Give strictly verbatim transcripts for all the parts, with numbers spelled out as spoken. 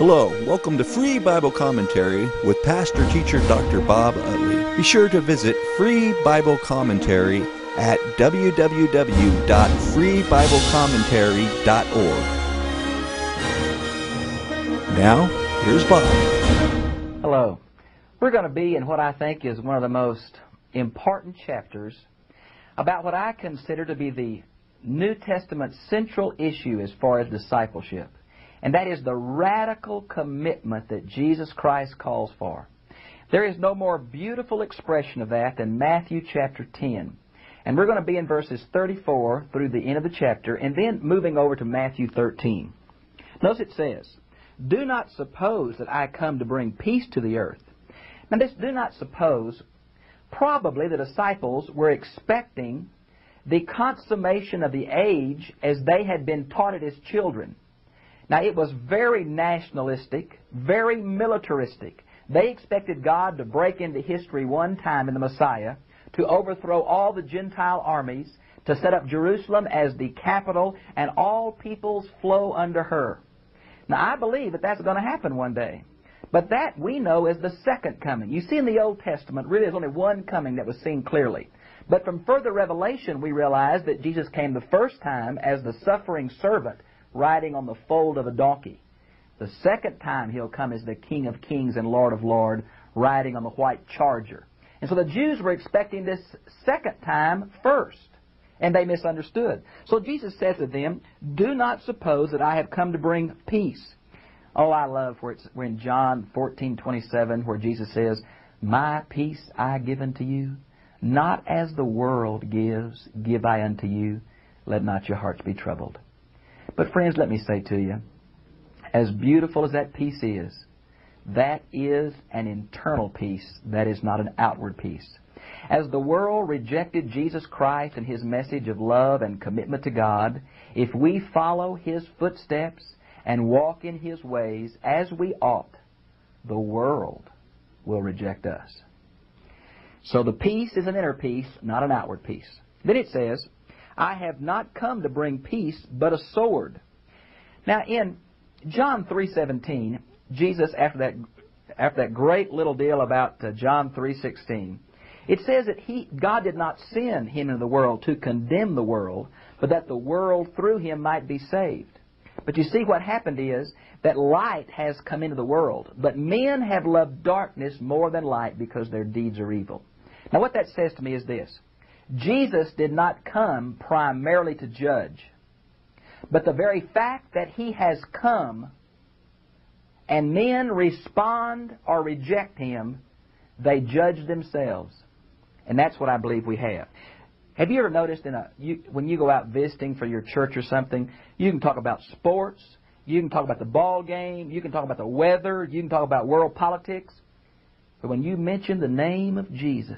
Hello, welcome to Free Bible Commentary with Pastor Teacher Doctor Bob Utley. Be sure to visit Free Bible Commentary at w w w dot free bible commentary dot org. Now, here's Bob. Hello. We're going to be in what I think is one of the most important chapters about what I consider to be the New Testament's central issue as far as discipleship. And that is the radical commitment that Jesus Christ calls for. There is no more beautiful expression of that than Matthew chapter ten. And we're going to be in verses thirty-four through the end of the chapter, and then moving over to Matthew thirteen. Notice it says, "Do not suppose that I come to bring peace to the earth." Now this "do not suppose," probably the disciples were expecting the consummation of the age as they had been taught it as children. Now, it was very nationalistic, very militaristic. They expected God to break into history one time in the Messiah, to overthrow all the Gentile armies, to set up Jerusalem as the capital, and all peoples flow under her. Now, I believe that that's going to happen one day. But that we know as the second coming. You see, in the Old Testament, really there's only one coming that was seen clearly. But from further revelation, we realize that Jesus came the first time as the suffering servant, riding on the foal of a donkey. The second time he'll come as the King of Kings and Lord of Lords, riding on the white charger. And so the Jews were expecting this second time first, and they misunderstood. So Jesus says to them, "Do not suppose that I have come to bring peace." Oh, I love where it's where in John fourteen twenty-seven, where Jesus says, "My peace I give unto you, not as the world gives, give I unto you. Let not your hearts be troubled." But friends, let me say to you, as beautiful as that peace is, that is an internal peace. That is not an outward peace. As the world rejected Jesus Christ and His message of love and commitment to God, if we follow His footsteps and walk in His ways as we ought, the world will reject us. So the peace is an inner peace, not an outward peace. Then it says, "I have not come to bring peace, but a sword." Now in John three seventeen, Jesus, after that, after that great little deal about uh, John three sixteen, it says that he, God did not send Him into the world to condemn the world, but that the world through Him might be saved. But you see, what happened is that light has come into the world, but men have loved darkness more than light because their deeds are evil. Now what that says to me is this: Jesus did not come primarily to judge, but the very fact that He has come and men respond or reject Him, they judge themselves. And that's what I believe we have. Have you ever noticed in a you, when you go out visiting for your church or something, you can talk about sports, you can talk about the ball game, you can talk about the weather, you can talk about world politics, but when you mention the name of Jesus,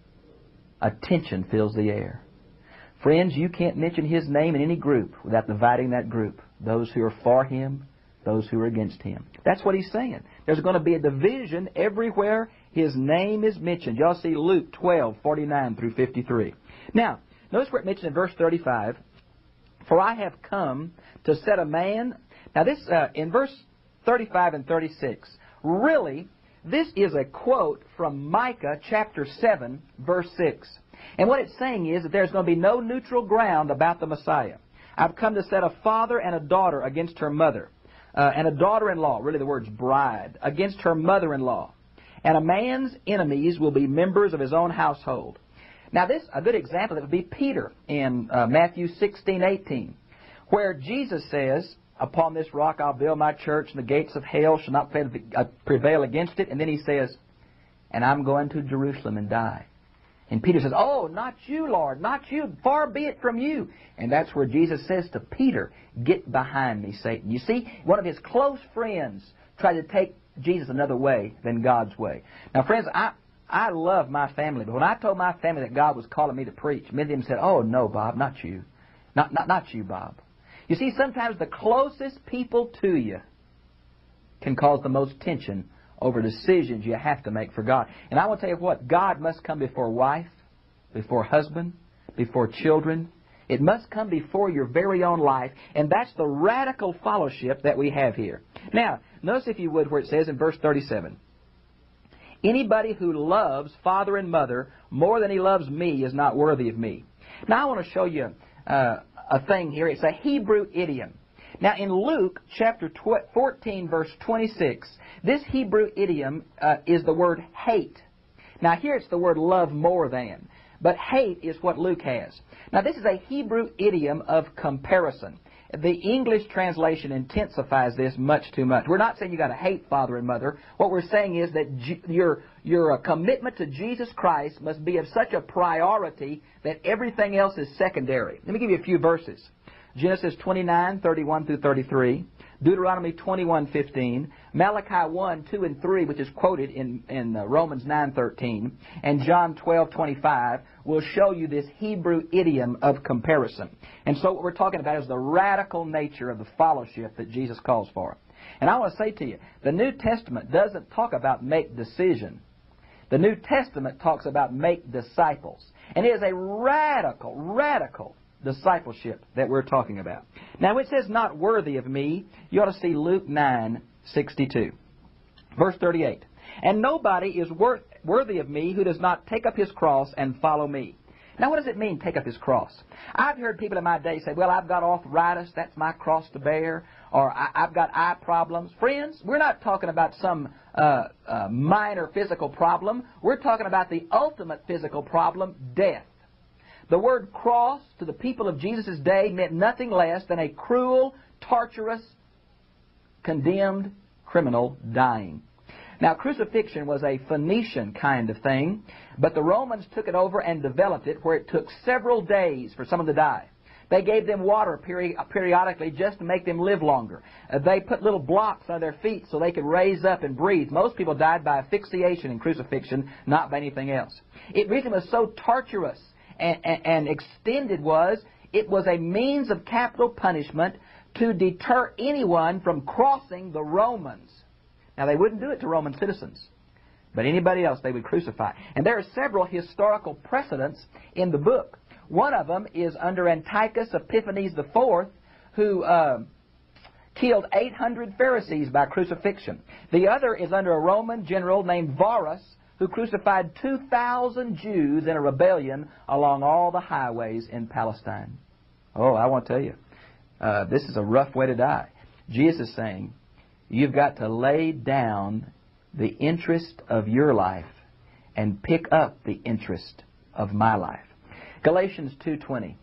a tension fills the air. Friends, you can't mention His name in any group without dividing that group. Those who are for Him, those who are against Him. That's what He's saying. There's going to be a division everywhere His name is mentioned. Y'all see Luke twelve, forty-nine through fifty-three. Now, notice where it mentions in verse thirty-five, "For I have come to set a man..." Now this, uh, in verse thirty-five and thirty-six, really, this is a quote from Micah chapter seven, verse six. And what it's saying is that there's going to be no neutral ground about the Messiah. "I've come to set a father and a daughter against her mother, uh, and a daughter-in-law," really the word's bride, "against her mother-in-law. And a man's enemies will be members of his own household." Now this, a good example, that would be Peter in uh, Matthew sixteen, eighteen, where Jesus says, "Upon this rock I'll build my church, and the gates of hell shall not prevail against it." And then He says, "And I'm going to Jerusalem and die." And Peter says, "Oh, not you, Lord, not you. Far be it from you." And that's where Jesus says to Peter, "Get behind me, Satan." You see, one of His close friends tried to take Jesus another way than God's way. Now, friends, I, I love my family, but when I told my family that God was calling me to preach, many of them said, "Oh, no, Bob, not you. Not, not, not you, Bob." You see, sometimes the closest people to you can cause the most tension over decisions you have to make for God. And I want to tell you what, God must come before wife, before husband, before children. It must come before your very own life, and that's the radical fellowship that we have here. Now, Notice, if you would, where it says in verse thirty-seven, anybody who loves father and mother more than he loves me is not worthy of me. Now, I want to show you uh, a thing here. It's a Hebrew idiom. Now, in Luke chapter fourteen, verse twenty-six, this Hebrew idiom uh, is the word hate. Now, here it's the word love more than, but hate is what Luke has. Now, this is a Hebrew idiom of comparison. The English translation intensifies this much too much. We're not saying you got to hate father and mother. What we're saying is that G your your uh, commitment to Jesus Christ must be of such a priority that everything else is secondary. Let me give you a few verses. Genesis twenty-nine, thirty-one through thirty-three, Deuteronomy twenty-one, fifteen, Malachi one, two, and three, which is quoted in, in uh, Romans nine, thirteen, and John twelve, twenty-five, will show you this Hebrew idiom of comparison. And so what we're talking about is the radical nature of the fellowship that Jesus calls for. And I want to say to you, the New Testament doesn't talk about make decision. The New Testament talks about make disciples. And it is a radical, radical discipleship that we're talking about. Now, it says not worthy of me. You ought to see Luke nine, sixty-two. Verse thirty-eight. And nobody is worth, worthy of me who does not take up his cross and follow me. Now, what does it mean, take up his cross? I've heard people in my day say, well, I've got arthritis, that's my cross to bear, or I, I've got eye problems. Friends, we're not talking about some uh, uh, minor physical problem. We're talking about the ultimate physical problem, death. The word cross to the people of Jesus' day meant nothing less than a cruel, torturous, condemned criminal dying. Now, crucifixion was a Phoenician kind of thing, but the Romans took it over and developed it where it took several days for someone to die. They gave them water peri periodically just to make them live longer. Uh, they put little blocks on their feet so they could raise up and breathe. Most people died by asphyxiation in crucifixion, not by anything else. It really was so torturous and, and, and extended was, it was a means of capital punishment to deter anyone from crossing the Romans. Now, they wouldn't do it to Roman citizens, but anybody else they would crucify. And there are several historical precedents in the book. One of them is under Antiochus Epiphanes the fourth, who uh, killed eight hundred Pharisees by crucifixion. The other is under a Roman general named Varus, who crucified two thousand Jews in a rebellion along all the highways in Palestine. Oh, I want to tell you, uh, this is a rough way to die. Jesus is saying, you've got to lay down the interest of your life and pick up the interest of my life. Galatians two twenty,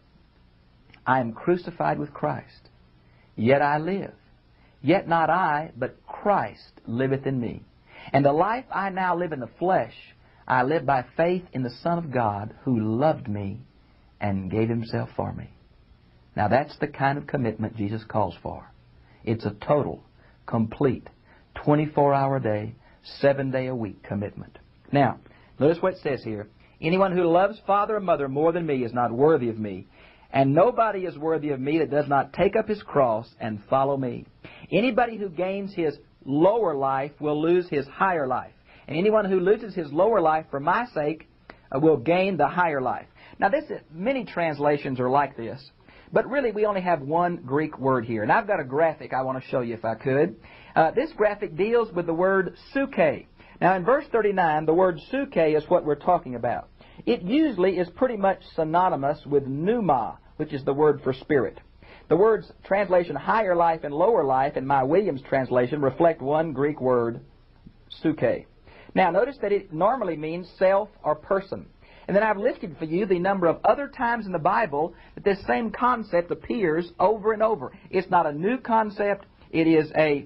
I am crucified with Christ, yet I live. Yet not I, but Christ liveth in me. And the life I now live in the flesh, I live by faith in the Son of God, who loved me and gave himself for me. Now, that's the kind of commitment Jesus calls for. It's a total, complete, twenty-four hour a day, seven day a week commitment. Now, notice what it says here. Anyone who loves father or mother more than me is not worthy of me. And nobody is worthy of me that does not take up his cross and follow me. Anybody who gains his lower life will lose his higher life. And anyone who loses his lower life for my sake uh, will gain the higher life. Now, this is, many translations are like this. But really, we only have one Greek word here. And I've got a graphic I want to show you if I could. Uh, this graphic deals with the word suke. Now, in verse thirty-nine, the word suke is what we're talking about. It usually is pretty much synonymous with pneuma, which is the word for spirit. The words translation higher life and lower life in my Williams translation reflect one Greek word, suke. Now, notice that it normally means self or person. And then I've listed for you the number of other times in the Bible that this same concept appears over and over. It's not a new concept. It is a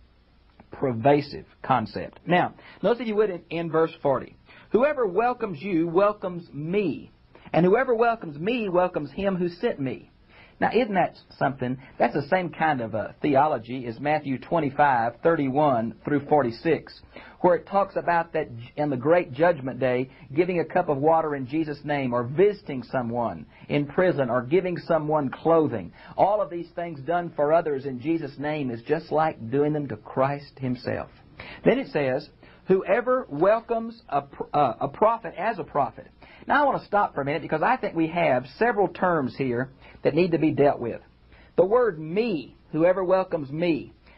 pervasive concept. Now, notice if you would in, in verse forty. Whoever welcomes you welcomes me, and whoever welcomes me welcomes him who sent me. Now, isn't that something? That's the same kind of uh, theology as Matthew twenty-five, thirty-one through forty-six, where it talks about that in the great judgment day, giving a cup of water in Jesus' name, or visiting someone in prison, or giving someone clothing. All of these things done for others in Jesus' name is just like doing them to Christ himself. Then it says, whoever welcomes a, uh, a prophet as a prophet. Now, I want to stop for a minute because I think we have several terms here that need to be dealt with. The word me, whoever welcomes me.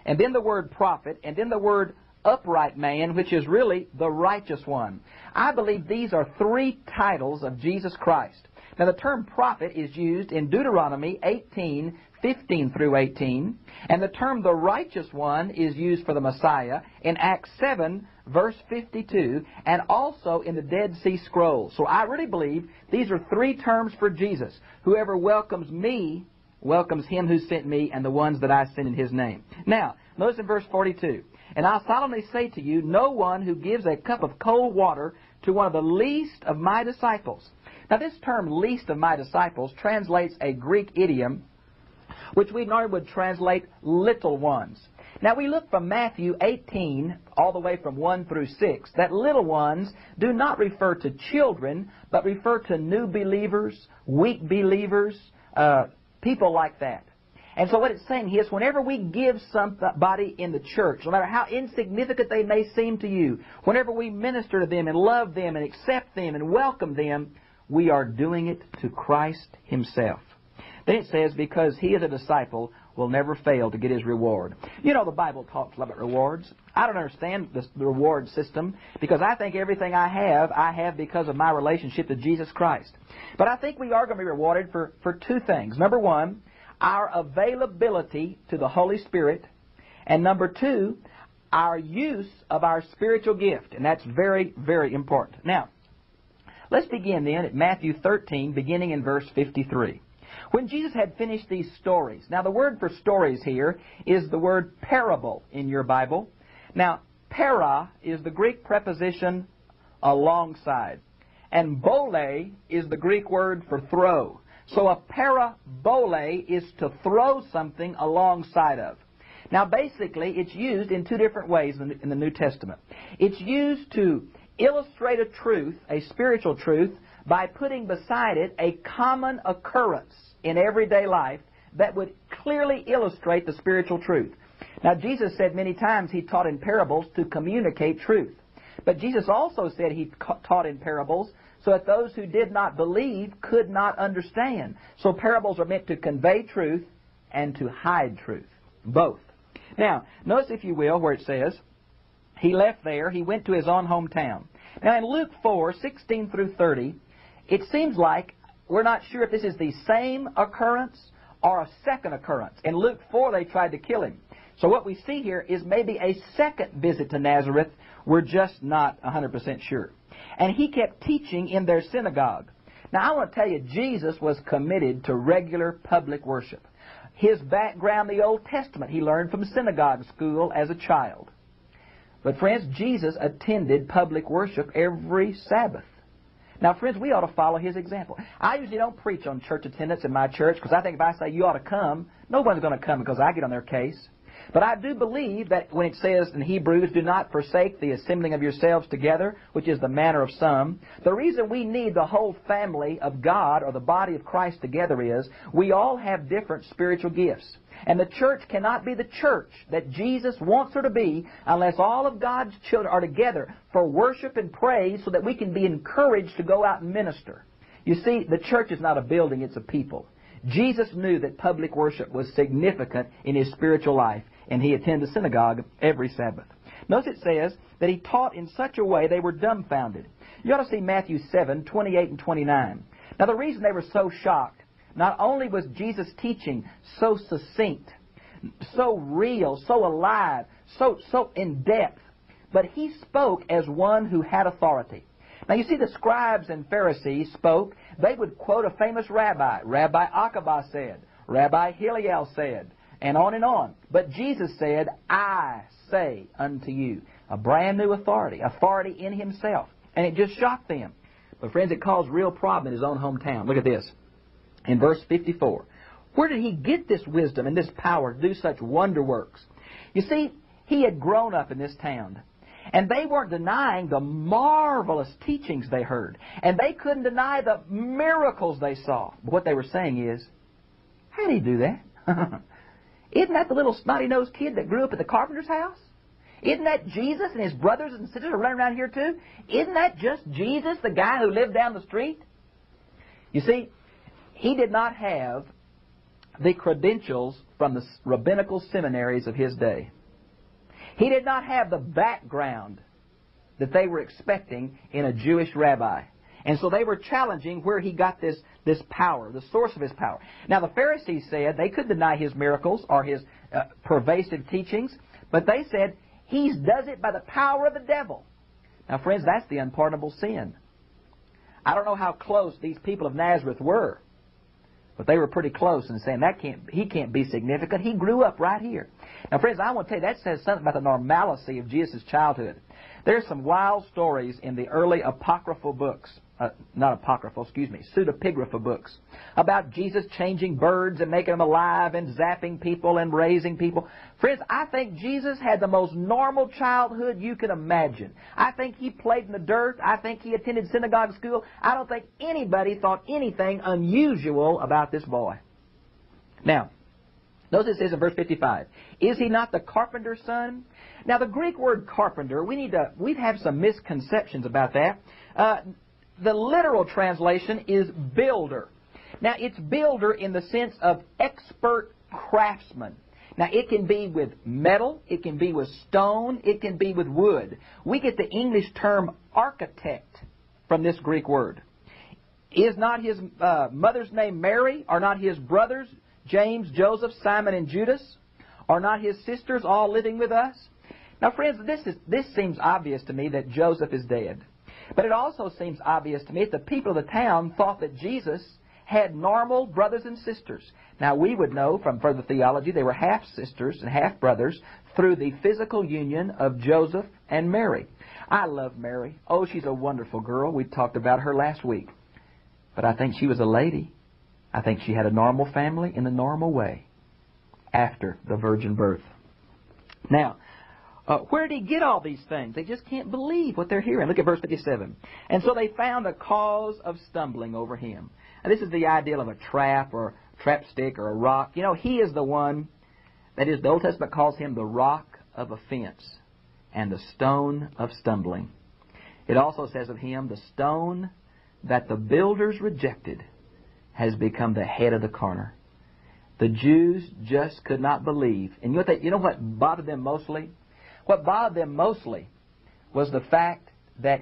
and then the word prophet, and then the word upright man, which is really the righteous one. I believe these are three titles of Jesus Christ. Now, the term prophet is used in Deuteronomy eighteen, fifteen through eighteen, and the term the righteous one is used for the Messiah in Acts seven, verse fifty-two, and also in the Dead Sea Scrolls. So I really believe these are three terms for Jesus. Whoever welcomes me welcomes him who sent me, and the ones that I sent in his name. Now, notice in verse forty-two, and I solemnly say to you, no one who gives a cup of cold water to one of the least of my disciples. Now, this term, least of my disciples, translates a Greek idiom, which we normally would translate little ones. Now, we look from Matthew eighteen, all the way from one through six, that little ones do not refer to children, but refer to new believers, weak believers, uh, people like that. And so what it's saying here is whenever we give somebody in the church, no matter how insignificant they may seem to you, whenever we minister to them and love them and accept them and welcome them, we are doing it to Christ himself. Then it says, because he is a disciple, will never fail to get his reward. You know, the Bible talks about rewards. I don't understand this, the reward system, because I think everything I have, I have because of my relationship to Jesus Christ. But I think we are going to be rewarded for, for two things. Number one, our availability to the Holy Spirit. And number two, our use of our spiritual gift. And that's very, very important. Now, let's begin then at Matthew thirteen, beginning in verse fifty-three. When Jesus had finished these stories. Now, the word for stories here is the word parable in your Bible. Now, para is the Greek preposition alongside. And bole is the Greek word for throw. So a parabole is to throw something alongside of. Now, basically, it's used in two different ways in the New Testament. It's used to illustrate a truth, a spiritual truth, by putting beside it a common occurrence in everyday life that would clearly illustrate the spiritual truth. Now, Jesus said many times he taught in parables to communicate truth. But Jesus also said he taught in parables so that those who did not believe could not understand. So parables are meant to convey truth and to hide truth. Both. Now, notice, if you will, where it says, he left there, he went to his own hometown. Now, in Luke four, sixteen through thirty, it seems like we're not sure if this is the same occurrence or a second occurrence. In Luke four, they tried to kill him. So what we see here is maybe a second visit to Nazareth. We're just not one hundred percent sure. And he kept teaching in their synagogue. Now, I want to tell you, Jesus was committed to regular public worship. His background, the Old Testament, he learned from synagogue school as a child. But, friends, Jesus attended public worship every Sabbath. Now, friends, we ought to follow his example. I usually don't preach on church attendance in my church, because I think if I say you ought to come, no one's going to come because I get on their case. But I do believe that when it says in Hebrews, do not forsake the assembling of yourselves together, which is the manner of some, the reason we need the whole family of God, or the body of Christ, together is we all have different spiritual gifts. And the church cannot be the church that Jesus wants her to be unless all of God's children are together for worship and praise, so that we can be encouraged to go out and minister. You see, the church is not a building, it's a people. Jesus knew that public worship was significant in his spiritual life, and he attended the synagogue every Sabbath. Notice it says that he taught in such a way they were dumbfounded. You ought to see Matthew seven, twenty-eight and twenty-nine. Now, the reason they were so shocked, not only was Jesus' teaching so succinct, so real, so alive, so, so in-depth, but he spoke as one who had authority. Now, you see, the scribes and Pharisees spoke. They would quote a famous rabbi. Rabbi Akiba said, Rabbi Hillel said, and on and on. But Jesus said, I say unto you. A brand new authority, authority in himself. And it just shocked them. But, friends, it caused real problem in his own hometown. Look at this. In verse fifty-four. Where did he get this wisdom and this power to do such wonder works? You see, he had grown up in this town. And they weren't denying the marvelous teachings they heard. And they couldn't deny the miracles they saw. But what they were saying is, how did he do that? Isn't that the little snotty-nosed kid that grew up at the carpenter's house? Isn't that Jesus and his brothers and sisters are running around here too? Isn't that just Jesus, the guy who lived down the street? You see, he did not have the credentials from the rabbinical seminaries of his day. He did not have the background that they were expecting in a Jewish rabbi. And so they were challenging where he got this, this power, the source of his power. Now the Pharisees said they could deny his miracles or his uh, pervasive teachings, but they said he does it by the power of the devil. Now friends, that's the unpardonable sin. I don't know how close these people of Nazareth were, but they were pretty close in saying that can't, he can't be significant. He grew up right here. Now friends, I want to tell you, that says something about the normalcy of Jesus' childhood. There's some wild stories in the early apocryphal books, uh, not apocryphal, excuse me, pseudepigrapha books, about Jesus changing birds and making them alive and zapping people and raising people. Friends, I think Jesus had the most normal childhood you can imagine. I think he played in the dirt. I think he attended synagogue school. I don't think anybody thought anything unusual about this boy. Now, notice it says in verse fifty-five, is he not the carpenter's son? Now the Greek word carpenter, we need to, we have some misconceptions about that. Uh, the literal translation is builder. Now it's builder in the sense of expert craftsman. Now it can be with metal, it can be with stone, it can be with wood. We get the English term architect from this Greek word. Is not his uh, mother's name Mary? Are not his brothers James, Joseph, Simon, and Judas? Are not his sisters all living with us? Now, friends, this is this seems obvious to me that Joseph is dead. But it also seems obvious to me that the people of the town thought that Jesus had normal brothers and sisters. Now, we would know from further theology they were half-sisters and half-brothers through the physical union of Joseph and Mary. I love Mary. Oh, she's a wonderful girl. We talked about her last week. But I think she was a lady. I think she had a normal family in a normal way after the virgin birth. Now, uh, where did he get all these things? They just can't believe what they're hearing. Look at verse fifty-seven. And so they found a cause of stumbling over him. And this is the ideal of a trap or a trap stick or a rock. You know, he is the one, that is, the Old Testament calls him the rock of offense and the stone of stumbling. It also says of him, the stone that the builders rejected has become the head of the corner. The Jews just could not believe. And you know what, they, you know what bothered them mostly? What bothered them mostly was the fact that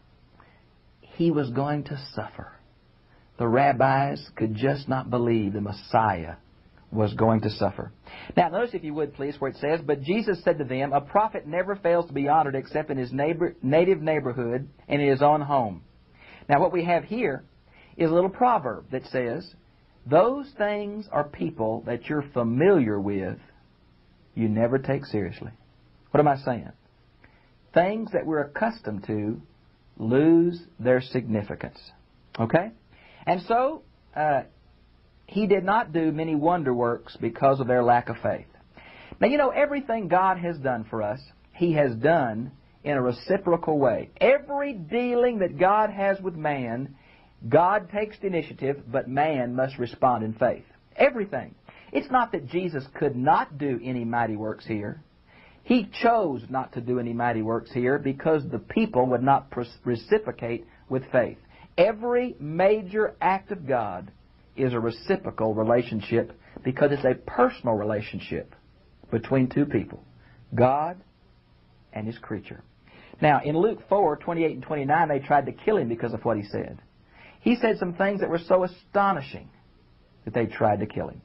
he was going to suffer. The rabbis could just not believe the Messiah was going to suffer. Now, notice, if you would, please, where it says, but Jesus said to them, a prophet never fails to be honored except in his neighbor, native neighborhood and in his own home. Now, what we have here is a little proverb that says, those things are people that you're familiar with, you never take seriously. What am I saying? Things that we're accustomed to lose their significance. Okay? And so, uh, he did not do many wonder works because of their lack of faith. Now, you know, everything God has done for us, he has done in a reciprocal way. Every dealing that God has with man, God takes the initiative, but man must respond in faith. Everything. It's not that Jesus could not do any mighty works here. He chose not to do any mighty works here because the people would not reciprocate with faith. Every major act of God is a reciprocal relationship because it's a personal relationship between two people, God and His creature. Now, in Luke four, twenty-eight and twenty-nine, they tried to kill him because of what he said. He said some things that were so astonishing that they tried to kill him.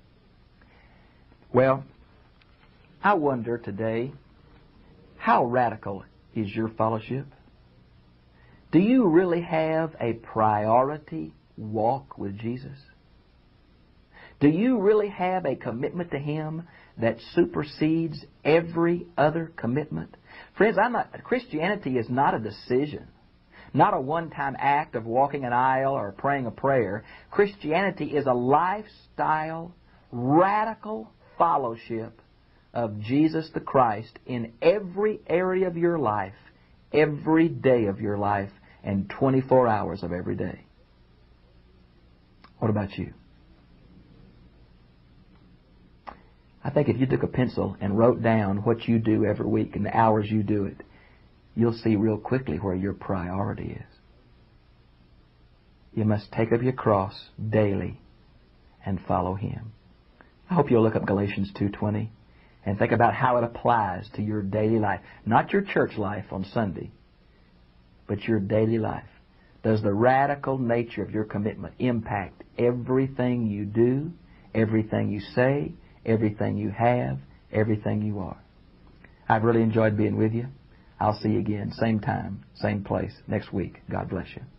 Well, I wonder today, how radical is your fellowship? Do you really have a priority walk with Jesus? Do you really have a commitment to Him that supersedes every other commitment? Friends, I'm not, Christianity is not a decision, not a one-time act of walking an aisle or praying a prayer. Christianity is a lifestyle, radical fellowship of Jesus the Christ in every area of your life, every day of your life, and twenty-four hours of every day. What about you? I think if you took a pencil and wrote down what you do every week and the hours you do it, you'll see real quickly where your priority is. You must take up your cross daily and follow Him. I hope you'll look up Galatians two twenty. and think about how it applies to your daily life. Not your church life on Sunday, but your daily life. Does the radical nature of your commitment impact everything you do, everything you say, everything you have, everything you are? I've really enjoyed being with you. I'll see you again, same time, same place, next week. God bless you.